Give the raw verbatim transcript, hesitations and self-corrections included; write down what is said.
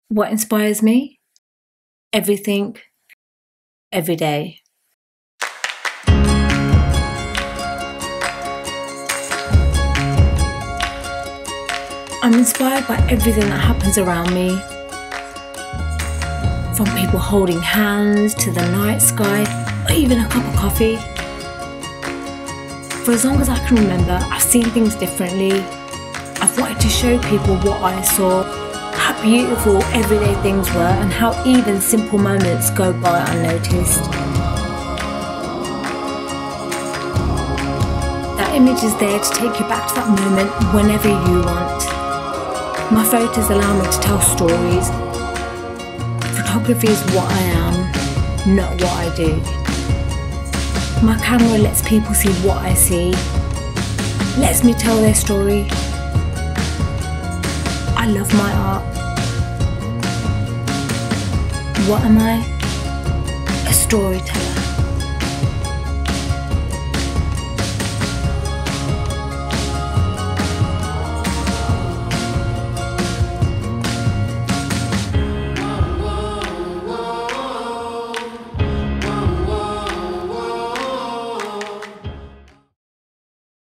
What inspires me? Everything, every day. I'm inspired by everything that happens around me. From people holding hands to the night sky, or even a cup of coffee. For as long as I can remember, I've seen things differently. I've wanted to show people what I saw, how beautiful everyday things were, and how even simple moments go by unnoticed. That image is there to take you back to that moment whenever you want. My photos allow me to tell stories. Photography is what I am, not what I do. My camera lets people see what I see, lets me tell their story. I love my art. What am I? A storyteller.